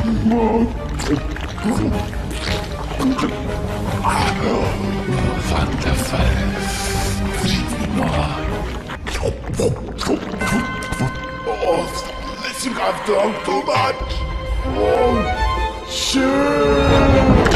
Wonderful. Oh, I think I've drunk too much. Oh, shit.